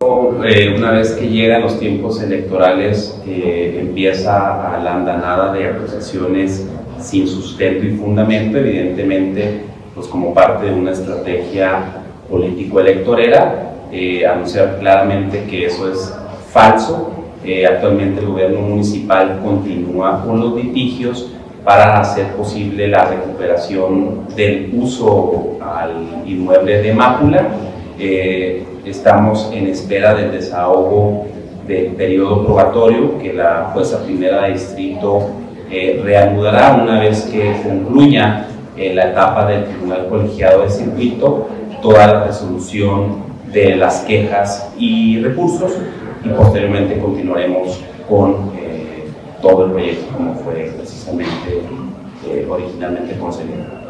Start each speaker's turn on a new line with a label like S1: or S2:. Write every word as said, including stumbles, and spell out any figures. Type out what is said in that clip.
S1: Eh, una vez que llegan los tiempos electorales, eh, empieza a la andanada de acusaciones sin sustento y fundamento, evidentemente, pues como parte de una estrategia político-electorera, eh, anunciar claramente que eso es falso. Eh, actualmente el gobierno municipal continúa con los litigios para hacer posible la recuperación del uso al inmueble de Mácula. Eh, estamos en espera del desahogo del periodo probatorio que la jueza primera de distrito eh, reanudará una vez que concluya eh, la etapa del tribunal colegiado de circuito, toda la resolución de las quejas y recursos, y posteriormente continuaremos con eh, todo el proyecto como fue precisamente eh, originalmente concebido.